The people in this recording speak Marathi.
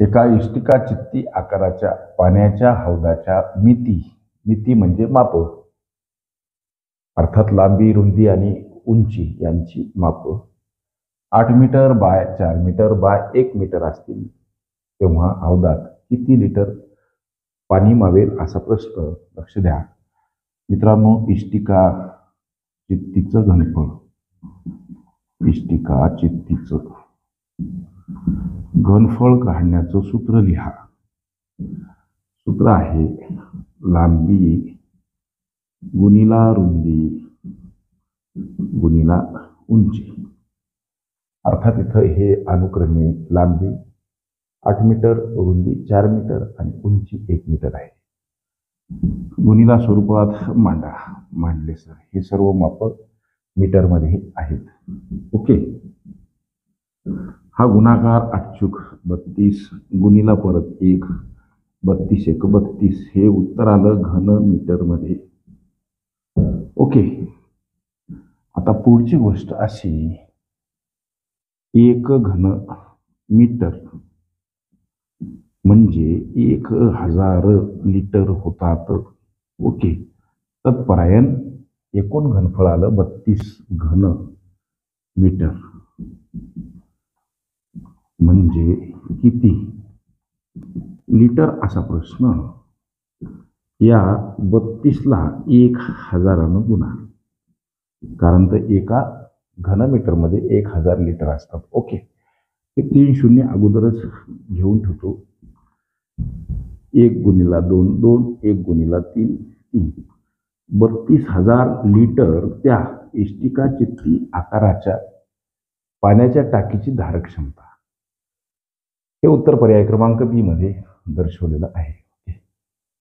एका इष्टिका चित्ती आकाराच्या पाण्याच्या हौदाच्या मिती म्हणजे माप, अर्थात लांबी, रुंदी आणि उंची यांची माप 8 metre by 4 metre by 1 metre असतील तेव्हा हौदात किती लिटर पाणी मावेल असा प्रश्न. लक्ष द्या मित्रांनो. इष्टिका चित्तीचं घनफळ, इष्टिका चित्तीचं घनफळ काढण्याचं सूत्र लिहा. सूत्र आहे लांबी गुणिला रुंदी गुणिला उंची. अर्थात इथं हे अनुक्रमे लांबी 8 मीटर, रुंदी 4 मीटर आणि उंची 1 मीटर आहे. गुणिला स्वरूपात मांडले सर. हे सर्व माप मीटरमध्ये आहेत. ओके. हा गुणाकार अचूक 32 गुणिला परत 1, 32 1 32 हे उत्तर आलं घन मीटर मध्ये. ओके. आता पुढची गोष्ट अशी, 1 घन मीटर म्हणजे 1000 लिटर होतात. ओके. तत्परायण एकूण घनफळ आलं 32 घन मीटर म्हणजे किती लिटर असा प्रश्न. या 32ला 1000 गुणा, कारण तर एका घनमीटरमध्ये 1000 लिटर असतात. ओके. हे 3 शून्य अगोदरच घेऊन ठेवतो. 1 गुणिला 2 2, 1 गुणिला 3 3. 32,000 लिटर त्या इष्टिका चित्ती आकाराच्या पाण्याच्या टाकीची धारक क्षमता. हे उत्तर पर्याय क्रमांक बी मध्ये दर्शवलेलं आहे.